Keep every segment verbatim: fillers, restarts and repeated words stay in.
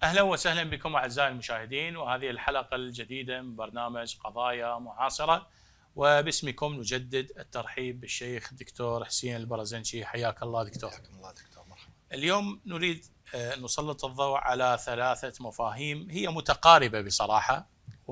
أهلا وسهلا بكم أعزائي المشاهدين، وهذه الحلقة الجديدة من برنامج قضايا معاصرة، وباسمكم نجدد الترحيب بالشيخ دكتور حسين البرزنجي. حياك الله دكتور. حياكم الله دكتور، مرحبا. اليوم نريد أن نسلط الضوء على ثلاثة مفاهيم هي متقاربة بصراحة،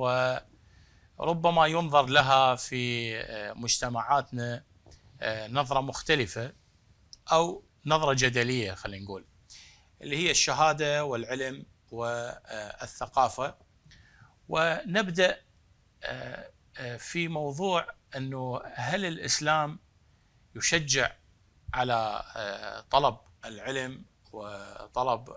وربما ينظر لها في مجتمعاتنا نظرة مختلفة أو نظرة جدلية، خلينا نقول، اللي هي الشهادة والعلم والثقافة. ونبدأ في موضوع أنه هل الإسلام يشجع على طلب العلم وطلب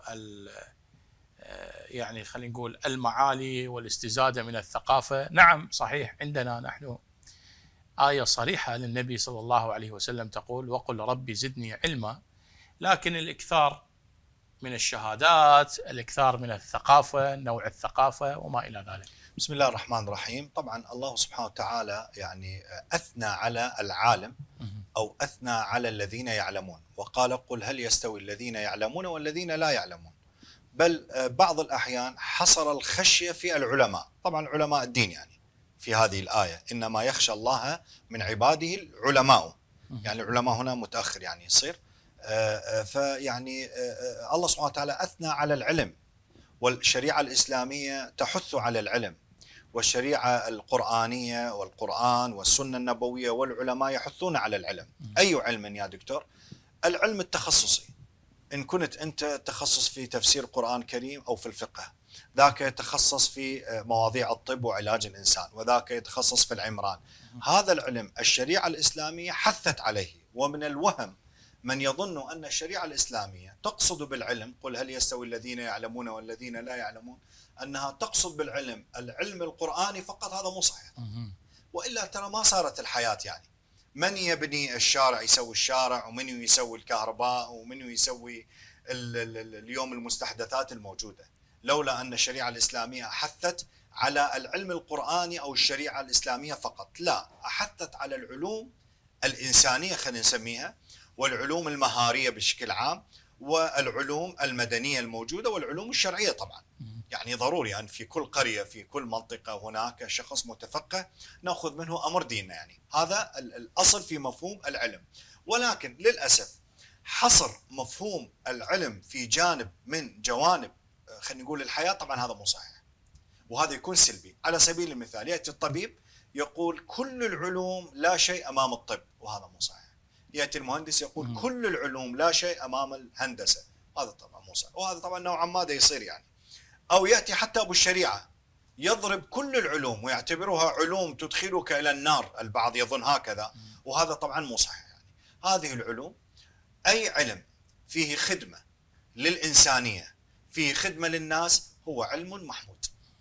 يعني خلينا نقول المعالي والاستزادة من الثقافة؟ نعم صحيح، عندنا نحن آية صريحة للنبي صلى الله عليه وسلم تقول: وقل ربي زدني علما. لكن الإكثار من الشهادات، الإكثار من الثقافة، نوع الثقافة وما إلى ذلك. بسم الله الرحمن الرحيم. طبعا الله سبحانه وتعالى يعني أثنى على العالم أو أثنى على الذين يعلمون، وقال: قل هل يستوي الذين يعلمون والذين لا يعلمون. بل بعض الأحيان حصر الخشية في العلماء، طبعا علماء الدين، يعني في هذه الآية إنما يخشى الله من عباده العلماء، يعني العلماء هنا متأخر يعني يصير. فيعني الله سبحانه وتعالى أثنى على العلم، والشريعة الإسلامية تحث على العلم، والشريعة القرآنية والقرآن والسنة النبوية والعلماء يحثون على العلم. أي علم يا دكتور؟ العلم التخصصي. إن كنت أنت تخصص في تفسير القرآن الكريم أو في الفقه، ذاك يتخصص في مواضيع الطب وعلاج الإنسان، وذاك يتخصص في العمران. هذا العلم الشريعة الإسلامية حثت عليه. ومن الوهم من يظن أن الشريعة الإسلامية تقصد بالعلم، قل هل يستوي الذين يعلمون والذين لا يعلمون، أنها تقصد بالعلم العلم القرآني فقط. هذا مو صحيح. وإلا ترى ما صارت الحياة. يعني من يبني الشارع يسوي الشارع، ومن يسوي الكهرباء، ومن يسوي اليوم المستحدثات الموجودة، لولا أن الشريعة الإسلامية حثت على العلم القرآني أو الشريعة الإسلامية فقط. لا، أحثت على العلوم الإنسانية خلينا نسميها، والعلوم المهارية بشكل عام، والعلوم المدنية الموجودة، والعلوم الشرعية طبعا. يعني ضروري أن يعني في كل قرية في كل منطقة هناك شخص متفقه نأخذ منه أمر ديننا. يعني هذا الأصل في مفهوم العلم. ولكن للأسف حصر مفهوم العلم في جانب من جوانب خلينا نقول الحياة، طبعا هذا مو صحيح، وهذا يكون سلبي. على سبيل المثال يأتي الطبيب يقول كل العلوم لا شيء أمام الطب، وهذا مو صحيح. يأتي المهندس يقول م. كل العلوم لا شيء أمام الهندسة، هذا طبعا مو صحيح، وهذا طبعا نوعا ما ده يصير يعني. أو يأتي حتى أبو الشريعة يضرب كل العلوم ويعتبرها علوم تدخلك إلى النار، البعض يظن هكذا، وهذا طبعا مو صحيح. يعني هذه العلوم، أي علم فيه خدمة للإنسانية، فيه خدمة للناس، هو علم محمود.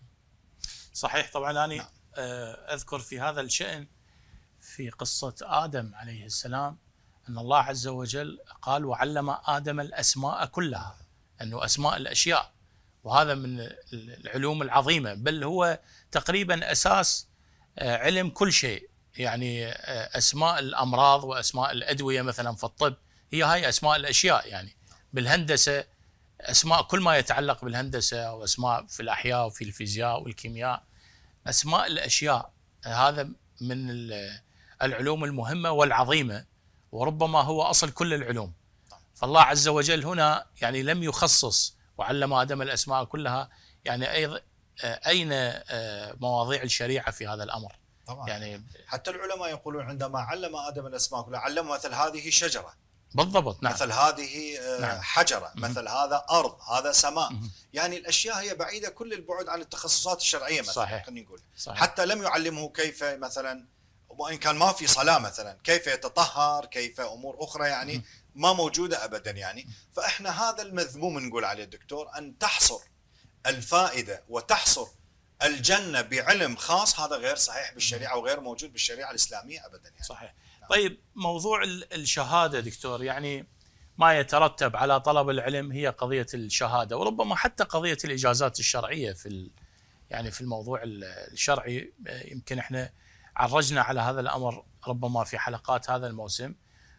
صحيح. طبعا أنا نعم. أذكر في هذا الشأن في قصة آدم عليه السلام أن الله عز وجل قال: وعلم آدم الأسماء كلها، أنه أسماء الأشياء، وهذا من العلوم العظيمة، بل هو تقريبا أساس علم كل شيء. يعني أسماء الأمراض وأسماء الأدوية مثلا في الطب هي هاي أسماء الأشياء. يعني بالهندسة أسماء كل ما يتعلق بالهندسة، وأسماء في الأحياء وفي الفيزياء والكيمياء، أسماء الأشياء. هذا من العلوم المهمة والعظيمة، وربما هو أصل كل العلوم. فالله عز وجل هنا يعني لم يخصص وعلم آدم الأسماء كلها. يعني أيضا أين مواضيع الشريعة في هذا الأمر؟ طبعا. يعني حتى العلماء يقولون عندما علم آدم الأسماء كلها، علم مثل هذه شجرة، بالضبط، نعم، مثل هذه نعم. حجرة، مثل هذا أرض، هذا سماء. م- يعني الأشياء هي بعيدة كل البعد عن التخصصات الشرعية مثلا. صحيح. خلينا نقول صحيح. حتى لم يعلمه كيف مثلا، وإن كان ما في صلاة مثلا، كيف يتطهر، كيف أمور أخرى، يعني ما موجودة أبدا. يعني فإحنا هذا المذموم نقول عليه دكتور، أن تحصر الفائدة وتحصر الجنة بعلم خاص، هذا غير صحيح بالشريعة وغير موجود بالشريعة الإسلامية أبدا. يعني صحيح. طيب موضوع الشهادة دكتور، يعني ما يترتب على طلب العلم هي قضية الشهادة، وربما حتى قضية الإجازات الشرعية في يعني في الموضوع الشرعي. يمكن احنا عرجنا على هذا الأمر ربما في حلقات هذا الموسم،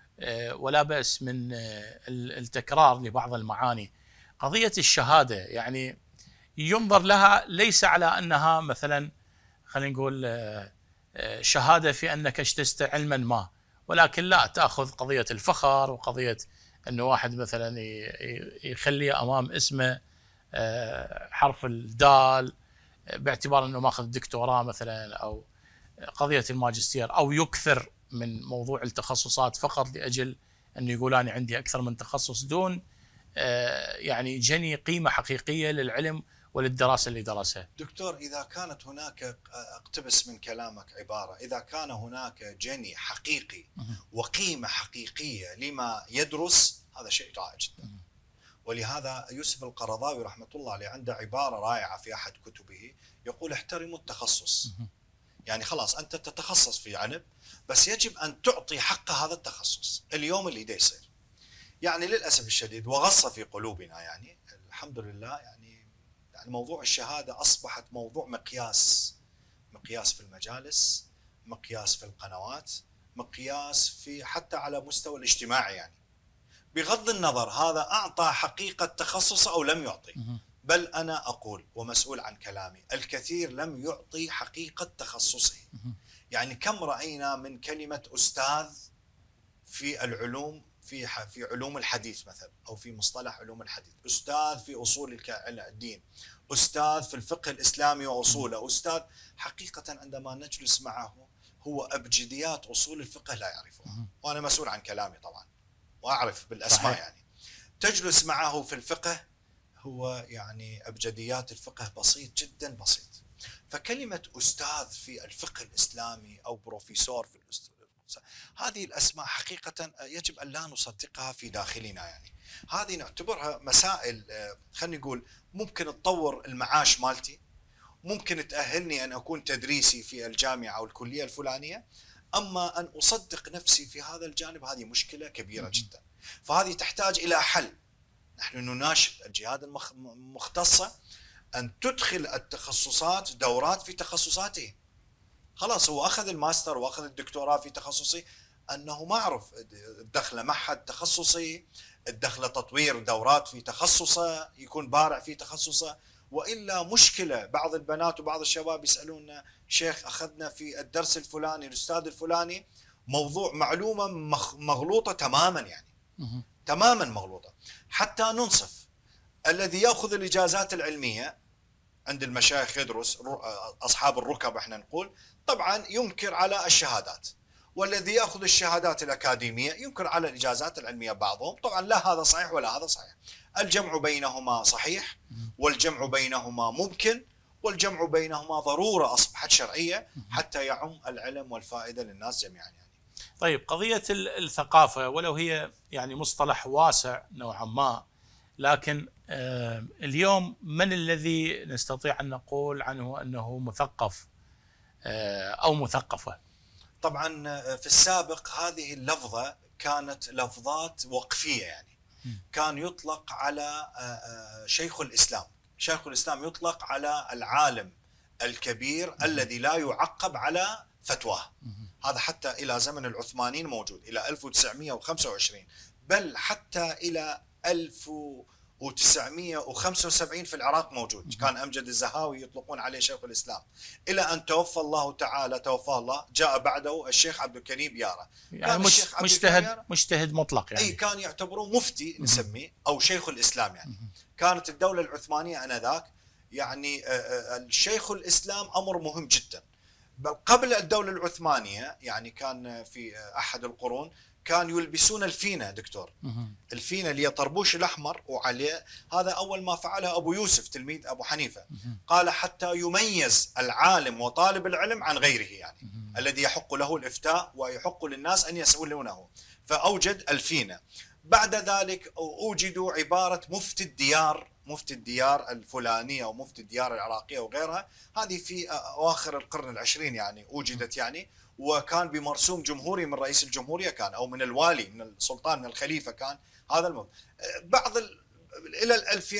ولا بأس من التكرار لبعض المعاني. قضية الشهادة، يعني ينظر لها ليس على أنها مثلا خلينا نقول شهادة في أنك اجتزت علما ما، ولكن لا، تأخذ قضية الفخر وقضية أنه واحد مثلا يخلي أمام اسمه حرف الدال باعتبار أنه ماخذ دكتوراه مثلا، أو قضية الماجستير، أو يكثر من موضوع التخصصات فقط لأجل أنه يقول أنا عندي أكثر من تخصص، دون يعني جني قيمة حقيقية للعلم وللدراسة اللي درسها. دكتور، إذا كانت هناك، اقتبس من كلامك عبارة، إذا كان هناك جني حقيقي وقيمة حقيقية لما يدرس، هذا شيء رائع جدا. ولهذا يوسف القرضاوي رحمة الله عليه عنده عبارة رائعة في أحد كتبه، يقول احترموا التخصص. يعني خلاص أنت تتخصص في عنب، بس يجب أن تعطي حق هذا التخصص. اليوم اللي دا يصير يعني للأسف الشديد وغص في قلوبنا، يعني الحمد لله، يعني يعني موضوع الشهادة أصبحت موضوع مقياس، مقياس في المجالس، مقياس في القنوات، مقياس في حتى على مستوى الاجتماعي. يعني بغض النظر هذا أعطى حقيقة تخصصه أو لم يعطي، بل أنا أقول ومسؤول عن كلامي، الكثير لم يعطي حقيقة تخصصه. يعني كم رأينا من كلمة أستاذ في العلوم، في في علوم الحديث مثلا، أو في مصطلح علوم الحديث، أستاذ في أصول الدين، أستاذ في الفقه الإسلامي وأصوله، أستاذ. حقيقة عندما نجلس معه هو أبجديات أصول الفقه لا يعرفها، وأنا مسؤول عن كلامي طبعا وأعرف بالأسماء. صحيح. يعني تجلس معه في الفقه هو يعني أبجديات الفقه بسيط جدا بسيط. فكلمة أستاذ في الفقه الإسلامي أو بروفيسور في الأستاذ، هذه الأسماء حقيقة يجب أن لا نصدقها في داخلنا. يعني هذه نعتبرها مسائل، خلينا نقول ممكن تطور المعاش مالتي، ممكن تأهلني أن أكون تدريسي في الجامعة أو الكلية الفلانية، أما أن أصدق نفسي في هذا الجانب هذه مشكلة كبيرة جدا. فهذه تحتاج إلى حل. نحن نناشد الجهات المختصة أن تدخل التخصصات دورات في تخصصاته. خلاص هو أخذ الماستر وأخذ الدكتوراه في تخصصي، أنه ما أعرف الدخل معهد تخصصي، الدخل تطوير دورات في تخصصه، يكون بارع في تخصصه. وإلا مشكلة، بعض البنات وبعض الشباب يسألوننا شيخ أخذنا في الدرس الفلاني الأستاذ الفلاني موضوع معلومة مغلوطة تماما، يعني تماما مغلوطة. حتى ننصف الذي يأخذ الإجازات العلمية عند المشايخ يدرس، أصحاب الركب احنا نقول، طبعا ينكر على الشهادات، والذي يأخذ الشهادات الأكاديمية ينكر على الإجازات العلمية بعضهم. طبعا لا هذا صحيح ولا هذا صحيح، الجمع بينهما صحيح، والجمع بينهما ممكن، والجمع بينهما ضرورة أصبحت شرعية حتى يعم العلم والفائدة للناس جميعا. يعني طيب، قضية الثقافة ولو هي يعني مصطلح واسع نوعا ما، لكن اليوم من الذي نستطيع أن نقول عنه أنه مثقف أو مثقفة؟ طبعا في السابق هذه اللفظة كانت لفظات وقفية، يعني كان يطلق على شيخ الإسلام. شيخ الإسلام يطلق على العالم الكبير الذي لا يعقب على فتواه. هذا حتى إلى زمن العثمانيين موجود، إلى ألف وتسعمئة وخمسة وعشرين، بل حتى إلى ألف وتسعمئة وخمسة وسبعين في العراق موجود. كان أمجد الزهاوي يطلقون عليه شيخ الإسلام، إلى أن توفى الله تعالى، توفاه الله، جاء بعده الشيخ عبد الكريم يارا. يعني مش مجتهد مجتهد مطلق، يعني أي كان يعتبروه مفتي نسميه أو شيخ الإسلام. يعني كانت الدولة العثمانية آنذاك يعني الشيخ الإسلام أمر مهم جدا. بل قبل الدولة العثمانية يعني كان في أحد القرون كان يلبسون الفينة دكتور، الفينة اللي هي طربوش الأحمر وعليه، هذا أول ما فعله أبو يوسف تلميذ أبو حنيفة، قال حتى يميز العالم وطالب العلم عن غيره، يعني الذي يحق له الإفتاء ويحق للناس أن يسألونه، فأوجد الفينة. بعد ذلك أوجدوا عبارة مفتي الديار، مفتي الديار الفلانية ومفتي الديار العراقية وغيرها، هذه في أواخر القرن العشرين يعني أوجدت، يعني وكان بمرسوم جمهوري من رئيس الجمهورية كان، أو من الوالي، من السلطان، من الخليفة كان هذا الموضوع. بعض ال... إلى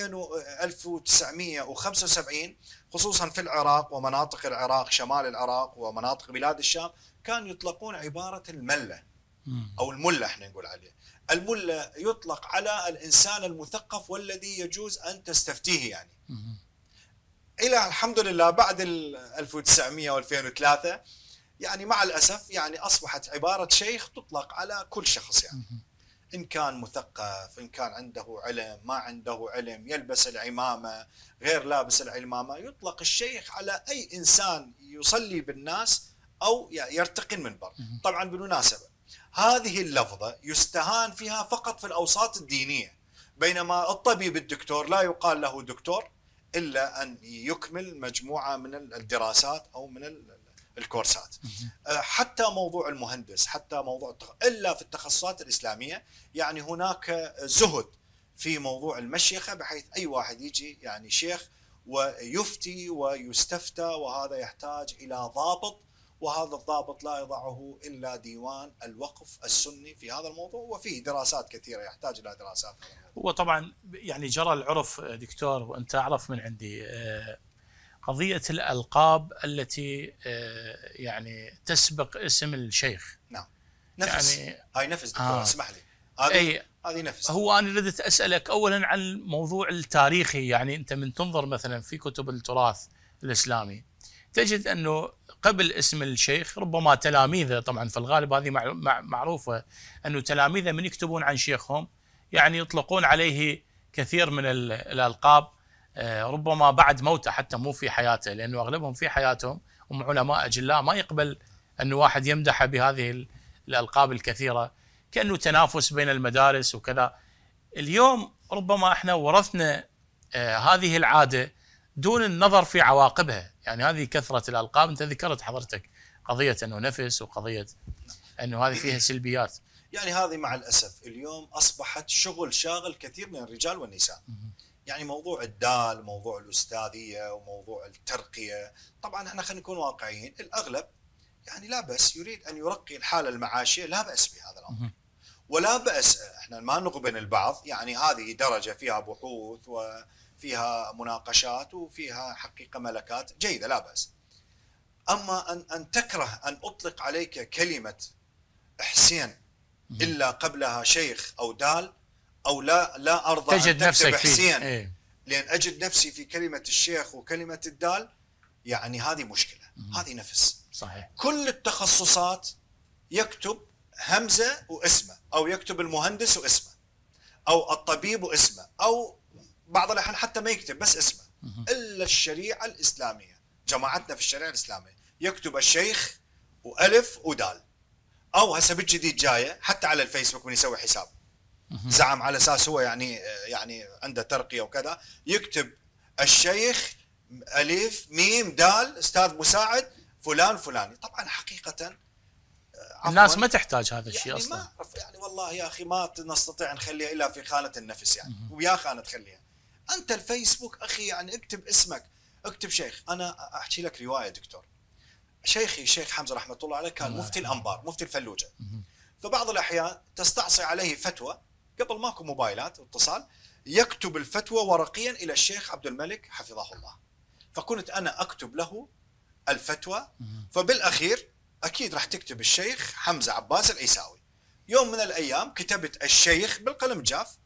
ألف وتسعمئة وخمسة وسبعين خصوصا في العراق ومناطق العراق، شمال العراق ومناطق بلاد الشام، كانوا يطلقون عبارة الملة أو الملة، احنا نقول عليه الملة، يطلق على الإنسان المثقف والذي يجوز أن تستفتيه. يعني الى الحمد لله بعد ال ألف وتسعمئة و ألفين وثلاثة يعني مع الاسف يعني اصبحت عباره شيخ تطلق على كل شخص، يعني ان كان مثقف، ان كان عنده علم، ما عنده علم، يلبس العمامه، غير لابس العمامه، يطلق الشيخ على اي انسان يصلي بالناس او يرتقي المنبر. طبعا بالمناسبه هذه اللفظه يستهان فيها فقط في الاوساط الدينيه، بينما الطبيب الدكتور لا يقال له دكتور الا ان يكمل مجموعه من الدراسات او من الكورسات. حتى موضوع المهندس، حتى موضوع التخ... الا في التخصصات الاسلاميه يعني هناك زهد في موضوع المشيخه، بحيث اي واحد يجي يعني شيخ ويفتي ويستفتى، وهذا يحتاج الى ضابط، وهذا الضابط لا يضعه الا ديوان الوقف السني في هذا الموضوع، وفيه دراسات كثيره يحتاج الى دراسات. هو طبعا يعني جرى العرف دكتور، وانت اعرف من عندي قضيه الالقاب التي يعني تسبق اسم الشيخ. نعم نفس يعني هاي نفس دكتور آه. اسمح لي هذه هذه نفس. هو انا ردت اسالك اولا عن الموضوع التاريخي، يعني انت من تنظر مثلا في كتب التراث الاسلامي تجد انه قبل اسم الشيخ ربما تلاميذه، طبعا في الغالب هذه معروفه انه تلاميذه من يكتبون عن شيخهم يعني يطلقون عليه كثير من الالقاب، ربما بعد موته حتى مو في حياته، لانه اغلبهم في حياتهم هم علماء اجلاء، ما يقبل انه واحد يمدح بهذه الالقاب الكثيره، كانه تنافس بين المدارس وكذا. اليوم ربما احنا ورثنا هذه العاده دون النظر في عواقبها، يعني هذه كثره الالقاب، انت ذكرت حضرتك قضيه انه نفس وقضيه انه هذه فيها سلبيات. يعني هذه مع الاسف اليوم اصبحت شغل شاغل كثير من الرجال والنساء. يعني موضوع الدال، موضوع الاستاذيه، وموضوع الترقيه، طبعا احنا خلينا نكون واقعيين، الاغلب يعني لا بأس يريد ان يرقي الحاله المعاشيه، لا بأس بهذا الامر. ولا بأس، احنا ما نغبن البعض، يعني هذه درجه فيها بحوث وفيها مناقشات وفيها حقيقه ملكات جيده، لا بأس. اما ان ان تكره ان اطلق عليك كلمه حسين الا قبلها شيخ او دال، او لا لا ارضى تجد ان تكتب حسين ايه؟ لان اجد نفسي في كلمه الشيخ وكلمه الدال، يعني هذه مشكله. مم. هذه نفس صحيح. كل التخصصات يكتب همزه واسمه، او يكتب المهندس واسمه، او الطبيب واسمه، او بعض الاحيان حتى ما يكتب بس اسمه. مم. الا الشريعه الاسلاميه، جماعتنا في الشريعه الاسلاميه يكتب الشيخ والف ودال. او هسه بالجديد جايه حتى على الفيسبوك من يسوي حساب زعم على اساس هو يعني يعني عنده ترقيه وكذا، يكتب الشيخ الف ميم دال استاذ مساعد فلان فلاني. طبعا حقيقه الناس ما تحتاج هذا الشيء يعني اصلا. ما اعرف يعني والله يا اخي ما نستطيع نخليها الا في خانه النفس، يعني ويا خانه تخليها. انت الفيسبوك اخي يعني اكتب اسمك، اكتب شيخ. انا احكي لك روايه دكتور، شيخي الشيخ حمزه رحمه الله عليه كان مفتي الانبار، مفتي الفلوجه. فبعض الاحيان تستعصي عليه فتوى قبل ماكو موبايلات واتصال، يكتب الفتوى ورقيا الى الشيخ عبد الملك حفظه الله، فكنت انا اكتب له الفتوى. فبالاخير اكيد راح تكتب الشيخ حمزه عباس العيساوي. يوم من الايام كتبت الشيخ بالقلم جاف،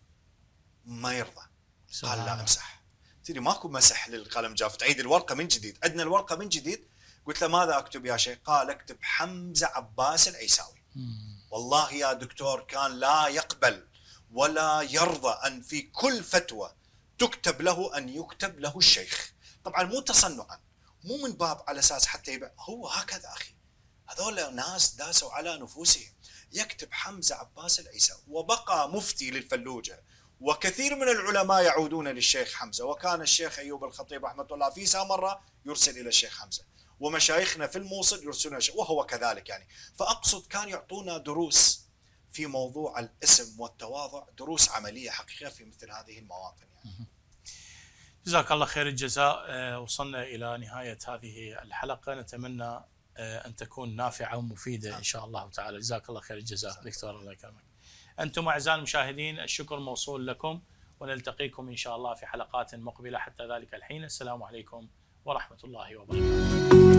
ما يرضى، قال لا امسح. تدري ماكو مسح للقلم جاف، تعيد الورقه من جديد، عندنا الورقه من جديد. قلت له ماذا اكتب يا شيخ؟ قال اكتب حمزه عباس العيساوي. والله يا دكتور كان لا يقبل ولا يرضى ان في كل فتوى تكتب له ان يكتب له الشيخ. طبعا مو تصنعا، مو من باب على اساس حتى يبقى، هو هكذا اخي، هذول ناس داسوا على نفوسهم. يكتب حمزه عباس العيساوي، وبقى مفتي للفلوجه، وكثير من العلماء يعودون للشيخ حمزه، وكان الشيخ ايوب الخطيب رحمه الله في سامره يرسل الى الشيخ حمزه، ومشايخنا في الموصل يرسلون، وهو كذلك يعني. فأقصد كان يعطونا دروس في موضوع الاسم والتواضع، دروس عملية حقيقية في مثل هذه المواطن يعني. جزاك الله خير الجزاء. وصلنا إلى نهاية هذه الحلقة، نتمنى أن تكون نافعة ومفيدة إن شاء الله تعالى. جزاك الله خير الجزاء دكتور، الله يكرمك. أنتم أعزائي المشاهدين الشكر موصول لكم، ونلتقيكم إن شاء الله في حلقات مقبلة. حتى ذلك الحين السلام عليكم ورحمة الله وبركاته.